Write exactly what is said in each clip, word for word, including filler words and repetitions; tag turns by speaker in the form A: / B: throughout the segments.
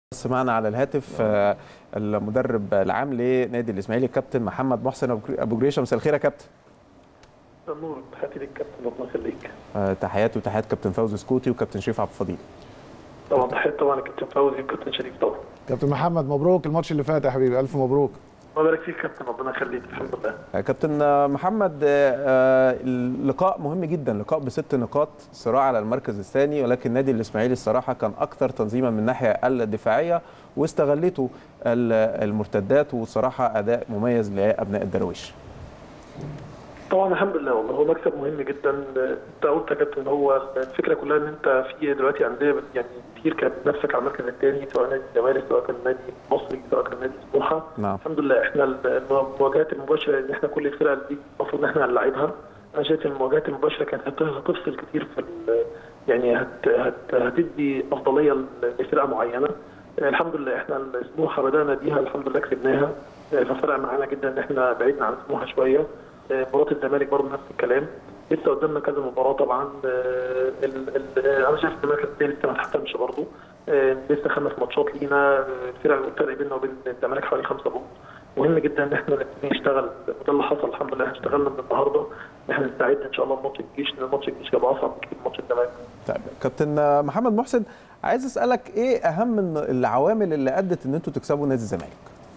A: سمعنا على الهاتف المدرب العام لنادي الاسماعيلي الكابتن محمد محسن ابو جريشه. مساء الخير يا كابتن.
B: نور، تحياتي ليك كابتن، ربنا يخليك.
A: تحياتي وتحيات كابتن فوزي سكوتي وكابتن شريف عبد الفضيل.
B: طبعا تحياتي طبعا لكابتن فوزي وكابتن شريف. طبعا
C: كابتن محمد، مبروك الماتش اللي فات يا حبيبي، الف مبروك.
B: الله يبارك فيك كابتن، ربنا يخليك. الحمد لله.
A: كابتن محمد، اللقاء مهم جدا، لقاء بست نقاط، صراع على المركز الثاني، ولكن نادي الاسماعيلي الصراحه كان اكثر تنظيما من الناحيه الدفاعيه واستغلته المرتدات، وصراحه اداء مميز لابناء الدراويش.
B: طبعا الحمد لله، والله هو مكسب مهم جدا. انت قلت يا كابتن، هو الفكره كلها ان انت في دلوقتي انديه يعني كتير كانت بتنافسك على المركز الثاني، سواء نادي الزمالك، سواء كان نادي مصري، سواء كان نادي سموحه.
A: نعم.
B: الحمد لله احنا المواجهات المباشره اللي احنا كل الفرق دي المفروض ان احنا هنلاعبها. انا شايف ان المواجهات المباشره كانت هتفصل كتير في يعني هت هت هتدي افضليه لفرقه معينه. الحمد لله احنا سموحه بدانا بيها الحمد لله كسبناها، ففرق معانا جدا ان احنا بعدنا عن سموحه شويه. مباراه الزمالك برضه نفس الكلام، لسه قدامنا كذا مباراه طبعا. ال ال انا شايف ان المركز الثاني لسه ما اتحسمش برضه، لسه خمس ماتشات لينا. الفرق الفرق بيننا وبين الزمالك حوالي خمسه نقط. مهم جدا ان احنا نبتدي نشتغل، وده اللي حصل الحمد لله. اشتغلنا من النهارده ان احنا نستعد ان شاء الله لماتش الجيش، لان ماتش الجيش هيبقى اصعب بكتير من ماتش الزمالك.
A: طيب كابتن محمد محسن، عايز اسالك ايه اهم العوامل اللي ادت ان انتوا تكسبوا نادي الزمالك؟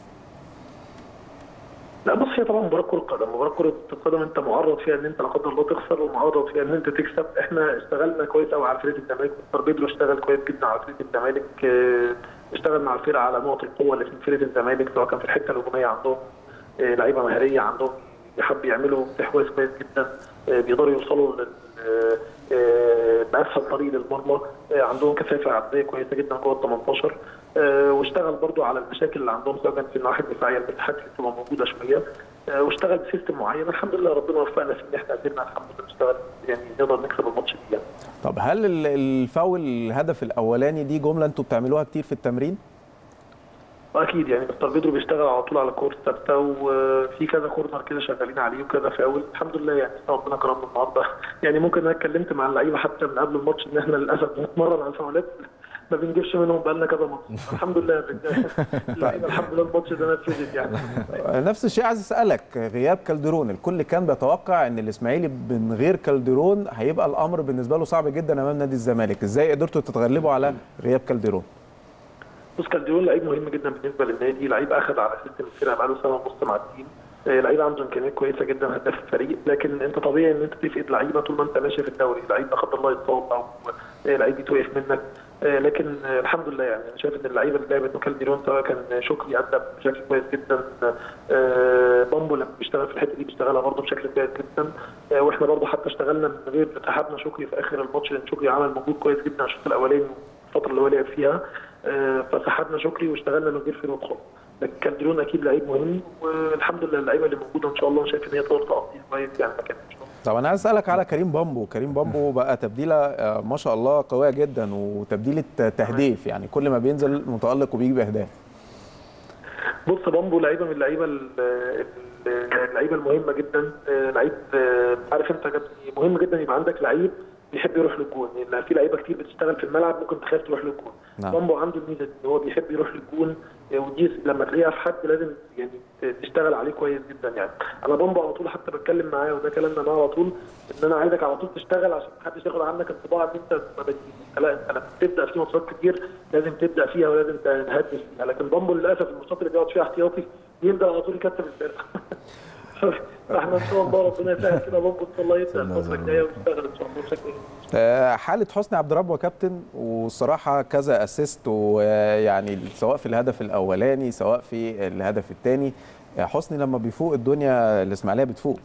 B: لا بص، هي طبعا مباراه كره قدم، مباراه كره القدم انت معرض فيها ان انت لا قدر الله تخسر، ومعرض فيها ان انت تكسب. احنا اشتغلنا كويس قوي على فرقه الزمالك، مستر بيدرو اشتغل كويس جدا على فرقه الزمالك، اشتغل مع الفرقه على نقط القوه اللي في فرقه الزمالك، سواء كان في الحته الهجوميه عندهم لعيبه مهاريه، عندهم بيحب يعملوا استحواذ كويس جدا، بيقدروا يوصلوا باسهل طريق للمرمى، عندهم كثافه عدديه كويسه جدا جوه ال ثمانية عشر. واشتغل برضو على المشاكل اللي عندهم، سواء كانت في الناحيه الدفاعيه المساحات اللي بتبقى موجوده شويه، واشتغل بسيستم معين. الحمد لله ربنا وفقنا في ان احنا قدرنا الحمد لله نشتغل يعني نقدر نكسب الماتش دي يعني.
A: طب هل الفاول الهدف الاولاني دي جمله انتوا بتعملوها كتير في التمرين؟
B: اكيد يعني مستر بيدرو بيشتغل على طول على كورس ثابته، وفي كذا كورنر كده شغالين عليه وكذا فاول. الحمد لله يعني ربنا كرمنا النهارده. يعني ممكن انا اتكلمت مع اللعيبه حتى من قبل الماتش ان احنا للاسف بنتمرن على الفاولات ما بنجيبش منهم بقالنا كذا ماتش. الحمد لله اللعيبه الحمد لله الماتش ده نفذت يعني.
A: نفس الشيء عايز اسالك، غياب كالدرون، الكل كان بيتوقع ان الاسماعيلي من غير كالدرون هيبقى الامر بالنسبه له صعب جدا امام نادي الزمالك، ازاي قدرتوا تتغلبوا على غياب كالدرون؟
B: بص، كالدرون لعيب مهم جدا بالنسبه للنادي، لعيب اخذ على سيستم الفرقه بقاله سنه ونص مع التيم، لعيب عنده امكانيات كويسه جدا، هداف الفريق. لكن انت طبيعي ان انت تفقد لعيبه طول ما انت ماشي في الدوري، لعيب لا قدر الله يتصاب او لعيب يتوقف منك. لكن الحمد لله يعني انا شايف ان اللعيبه اللي لعبت كالدرون سواء كان شكري ادى بشكل كويس جدا، بامبو لما بيشتغل في الحته دي بيشتغلها برضه بشكل كويس جدا، واحنا برضه حتى اشتغلنا من غير سحبنا شكري في اخر الماتش، لان شكري عمل مجهود كويس جدا الشوط الاولاني الفتره اللي هو لعب فيها، فسحبنا شكري واشتغلنا من غير فرود خالص. لكن كالدرون اكيد لعيب مهم، والحمد لله اللعيبه اللي موجوده ان شاء الله شايف ان هي تقدر تقضي كويس يعني مكان ان شاء الله.
A: طب انا عايز اسالك على كريم بامبو، كريم بامبو بقى تبديله ما شاء الله قويه جدا، وتبديله تهديف، يعني كل ما بينزل متالق وبيجيب اهداف.
B: بص، بامبو لعيبه من اللعيبه اللعيبه المهمه جدا، لعيب عارف انت مهم جدا يبقى عندك لعيب بيحب يروح للجون، يعني في لعيبه كتير بتشتغل في الملعب ممكن تخاف تروح للجون. نعم. بامبو عنده الميزه دي ان هو بيحب يروح للجون، ودي لما تلاقيها في حد لازم يعني تشتغل عليه كويس جدا. يعني انا بامبو على طول حتى بتكلم معاه، وده كلامنا معاه على طول، ان انا عايزك على طول تشتغل عشان ما حدش ياخد عنك انطباع ان انت ما بتجيش. لا، انت لما تبدا في ماتشات كتير لازم تبدا فيها ولازم تهدف فيها. لكن بامبو للاسف الماتشات اللي بيقعد فيها احتياطي بيبدا على طول يكسب الفرقه. احنا ان شاء الله ربنا يسهل كده بامبو ان شاء الله يبدا الفتره الجايه ويشتغل ان شاء الله بشكل.
A: حاله حسني عبد ربه كابتن، والصراحه كذا اسيست، ويعني سواء في الهدف الاولاني سواء في الهدف الثاني، حسني لما بيفوق الدنيا الاسماعيليه بتفوق.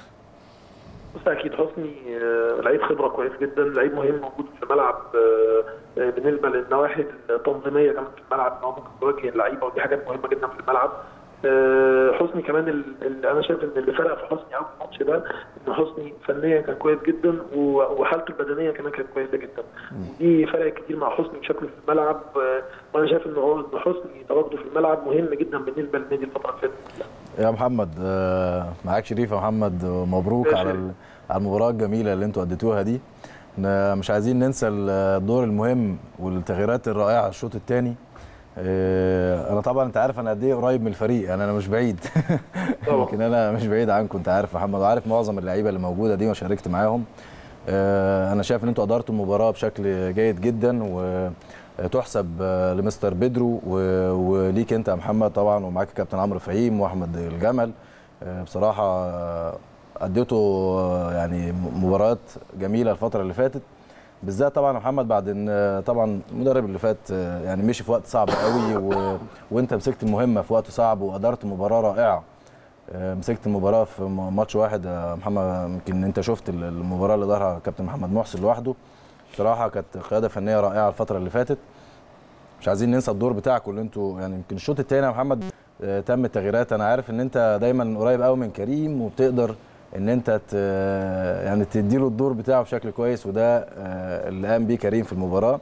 B: بص اكيد حسني لعيب خبره كويس جدا، لعيب مهم موجود في الملعب بالنسبه للنواحي التنظيميه كمان في الملعب، ان هو ممكن يواجه اللعيبه، ودي حاجات مهمه جدا في الملعب. حسني كمان اللي انا شايف ان اللي فرق في حسني قوي في الماتش ده ان حسني فنيا كان كويس جدا، وحالته البدنيه كمان كانت كويسه جدا. دي فرق كتير مع حسني بشكله في الملعب، وانا شايف ان هو ان حسني تواجده في الملعب مهم جدا بالنسبه للنادي الفتره اللي فاتت.
D: يا محمد معاك شريف يا محمد، مبروك على على المباراه الجميله اللي انتوا اديتوها دي. مش عايزين ننسى الدور المهم والتغييرات الرائعه الشوط الثاني. انا طبعا انت عارف انا قد ايه قريب من الفريق، يعني انا مش بعيد يمكن انا مش بعيد عنكم، انت عارف محمد، وعارف معظم اللعيبه اللي موجوده دي وشاركت معاهم. انا شايف ان انتوا ادارتوا المباراه بشكل جيد جدا، وتحسب لمستر بيدرو وليك انت يا محمد طبعا، ومعاك كابتن عمرو فهيم واحمد الجمل. بصراحه اديتوا يعني مباريات جميله الفتره اللي فاتت، بالذات طبعا يا محمد بعد ان طبعا المدرب اللي فات يعني مشي في وقت صعب قوي، و... وانت مسكت المهمه في وقت صعب وادارت مباراه رائعه. مسكت المباراه في ماتش واحد يا محمد، يمكن انت شفت المباراه اللي دارها كابتن محمد محسن لوحده. بصراحه كانت قياده فنيه رائعه الفتره اللي فاتت. مش عايزين ننسى الدور بتاعكم اللي انتوا يعني يمكن الشوط الثاني يا محمد تم التغييرات. انا عارف ان انت دايما قريب قوي من كريم وبتقدر ان انت يعني تديله الدور بتاعه بشكل كويس، وده اللي قام بيه كريم في المباراه.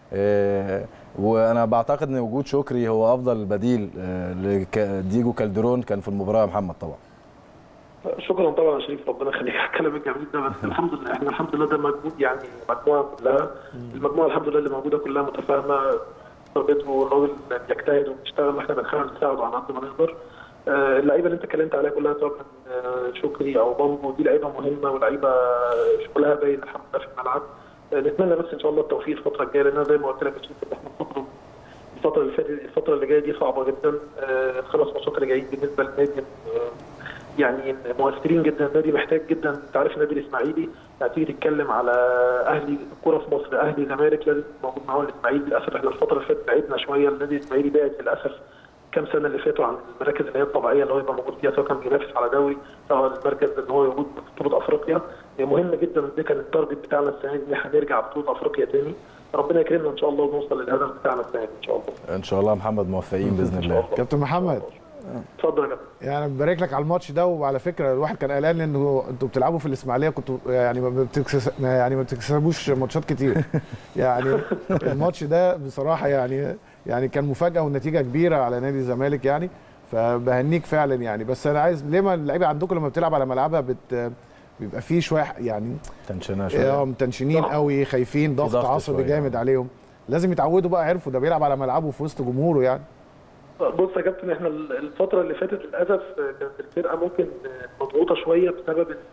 D: وانا بعتقد ان وجود شكري هو افضل بديل لديجو كالدرون كان في المباراه يا محمد طبعا.
B: شكرا طبعا يا شريف، ربنا يخليك على الكلام الجميل ده. بس الحمد لله احنا الحمد لله ده مجهود يعني مجموعه كلها، المجموعه الحمد لله اللي موجوده كلها متفاهمه، والراجل بيجتهد وبيشتغل واحنا بنحاول نساعده على قد ما نقدر. اللعيبه اللي انت اتكلمت عليها كلها سواء كان شكري او بامبو، دي لعيبه مهمه ولعيبه شغلها باين الحمد لله في الملعب. نتمنى بس ان شاء الله التوفيق الفتره الجايه، لان زي ما قلت لك احنا الفتره الفتره اللي فاتت الفتره اللي جايه دي صعبه جدا. الخمس ماتشات اللي جايين بالنسبه للنادي يعني مؤثرين جدا، النادي محتاج جدا. انت عارف النادي الاسماعيلي يعني تيجي تتكلم على اهلي الكوره في مصر، اهلي زمالك لازم موجود معاهم الاسماعيلي. للاسف احنا الفتره اللي فاتت بعدنا شويه، النادي الاسماعيلي بعد للاسف كام سنه اللي فاتوا عن المراكز اللي هي الطبيعيه اللي هو يبقى موجود فيها، سواء كان بينافس على دوري او المركز ان هو يوجد في بطوله افريقيا. مهم جدا، ده كان التارجت بتاعنا السنه دي ان احنا نرجع بطوله افريقيا تاني. ربنا يكرمنا ان شاء الله ونوصل للهدف بتاعنا السنه دي ان شاء الله.
D: ان شاء الله محمد، موفقين باذن الله.
C: كابتن محمد
B: اتفضل يا كابتن.
C: يعني ببارك لك على الماتش ده. وعلى فكره الواحد كان قلقان انه انتوا بتلعبوا في الاسماعيليه كنتوا يعني ما بتكسس يعني ما بتكسبوش ماتشات كتير يعني الماتش ده بصراحه يعني يعني كان مفاجاه والنتيجه كبيره على نادي الزمالك يعني، فبهنيك فعلا يعني. بس انا عايز ليه ما اللعيبه عندكم لما بتلعب على ملعبها بت بيبقى فيه شويه يعني
D: تنشنه شويه،
C: اه متنشنين قوي، خايفين، ضغط عصبي جامد عليهم. لازم يتعودوا بقى، عرفوا ده بيلعب على ملعبه في وسط جمهوره يعني.
B: بص يا كابتن، احنا الفتره اللي فاتت للاسف كانت الفرقه ممكن مضغوطه شويه بسبب ان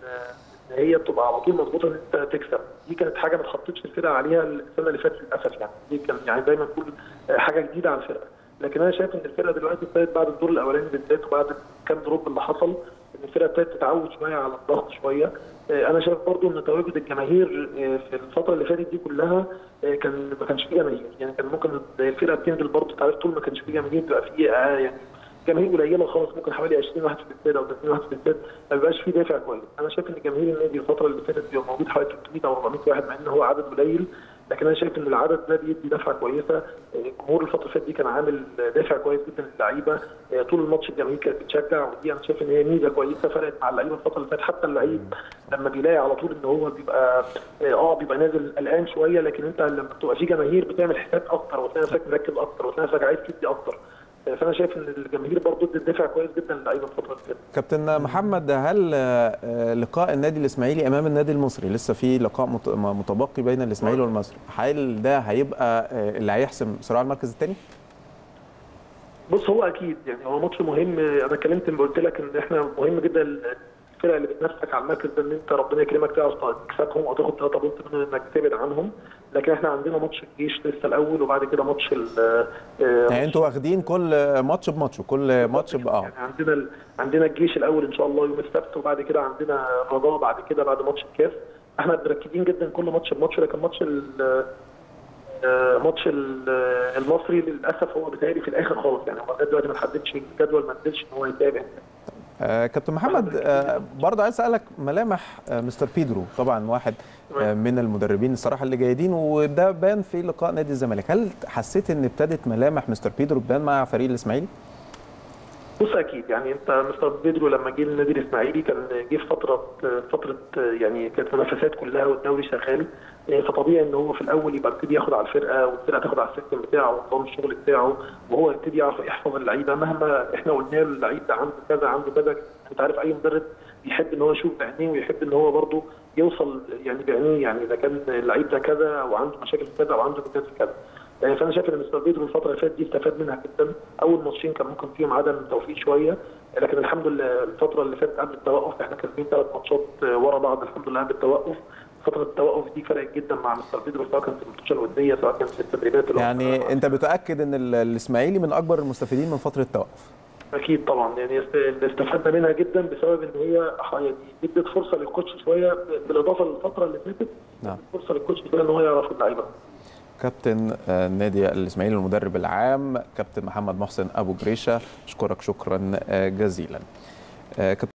B: هي بتبقى على طول مضغوطه ان انت تكسب. دي كانت حاجه ما اتحطتش الفرقه عليها السنه اللي فاتت للاسف يعني. دي كان يعني دايما كل حاجه جديده على الفرقه. لكن انا شايف ان الفرقه دلوقتي ابتدت بعد الدور الاولاني بالذات وبعد كام دروب اللي حصل ان الفرقه ابتدت تتعود شويه على الضغط شويه. انا شايف برضو ان تواجد الجماهير في الفتره اللي فاتت دي كلها كان ما كانش فيه جماهير يعني. كان ممكن الفرقه بتنزل برضو تعرف طول ما كانش فيه جماهير تبقى فيه يعني جماهير قليله خالص، ممكن حوالي عشرين واحد في الاستاد او ثلاثين واحد في الاستاد، ما بيبقاش فيه دافع كويس. انا شايف ان جماهير النادي الفتره اللي فاتت بيبقى موجود حوالي ثلاثمية او أربعمية واحد، مع ان هو عدد قليل، لكن انا شايف ان العدد ده بيدي دفعه كويسه. الجمهور الفتره اللي فاتت دي كان عامل دافع كويس جدا للعيبه، طول الماتش الجماهير كانت بتشجع، ودي انا شايف ان هي ميزه كويسه فرقت مع اللعيبه الفتره اللي فاتت. حتى اللعيب لما بيلاقي على طول ان هو بيبقى اه بيبقى نازل قلقان شويه، لكن انت لما بتبقى في جماهير بتعمل حساب اكتر وتلاقي نفسك مركز اكتر وتلاقي نفسك عايز تدي اكتر. فانا شايف ان الجماهير برضه ادت دافع كويس جدا للعيبه الفتره اللي فاتت.
A: كابتن محمد، هل لقاء النادي الاسماعيلي امام النادي المصري لسه في لقاء متبقي بين الاسماعيلي والمصري، هل ده هيبقى اللي هيحسم صراع المركز الثاني؟
B: بص هو اكيد يعني هو ماتش مهم. انا اتكلمت قلت لك ان احنا مهم جدا الفرق اللي بتنافسك على المركز ده ان انت ربنا يكرمك تعرف تكسبهم او تاخد ثلاثة بونت منهم انك تبعد عنهم. لكن احنا عندنا ماتش الجيش لسه الاول وبعد كده ماتش ال
A: يعني انتوا واخدين كل ماتش بماتش وكل ماتش باه
B: يعني عندنا ال... عندنا الجيش الاول ان شاء الله يوم السبت، وبعد كده عندنا الرجاء بعد كده بعد ماتش الكاس. احنا مركزين جدا كل ماتش بماتش، لكن ماتش ال ماتش المصري للاسف هو بيتهيألي في الاخر خالص يعني. هو لغايه دلوقتي ما حددش الجدول، ما نزلش ان هو يتابع.
A: آه كابتن محمد، آه برضه عايز اسالك ملامح آه مستر بيدرو، طبعا واحد آه من المدربين الصراحه اللي جيدين، وده بان في لقاء نادي الزمالك. هل حسيت ان ابتدت ملامح مستر بيدرو تبان مع فريق الاسماعيلي؟
B: بص اكيد يعني انت مستر بيدرو لما جه النادي الاسماعيلي كان جه في فتره فتره يعني كانت المنافسات كلها والدوري شغال، فطبيعي ان هو في الاول يبقى يبتدي ياخد على الفرقه والفرقه تاخد على السيستم بتاعه ونظام الشغل بتاعه، وهو يبتدي يعرف يحفظ اللعيبه مهما احنا قلنا له اللعيب ده عنده كذا عنده كذا. انت عارف اي مدرب بيحب ان هو يشوف بعينيه ويحب ان هو برضه يوصل يعني بعينيه، يعني اذا كان اللعيب ده كذا او عنده مشاكل في كذا او عنده مشاكل في كذا. فانا شايف ان مستر بيدرو الفتره اللي فاتت دي استفاد منها جدا. اول ماتشين كان ممكن فيهم عدم توفيق شويه، لكن الحمد لله الفتره اللي فاتت قبل التوقف احنا كاسبين ثلاث ماتشات ورا بعض الحمد لله قبل التوقف. فتره التوقف دي فرقت جدا مع مستر بيدرو، سواء كان في الماتشات الوديه سواء كان في التدريبات.
A: يعني انت بتاكد ان الاسماعيلي من اكبر المستفيدين من فتره التوقف؟
B: اكيد طبعا، يعني استفدنا منها جدا بسبب ان هي يعني ادت فرصه للكوتش شويه بالاضافه للفتره اللي فاتت. نعم. فرصه للكوتش شويه ان هو يعرف اللعيبه.
A: كابتن النادي الاسماعيلي المدرب العام كابتن محمد محسن ابو جريشه، اشكرك شكرا جزيلا.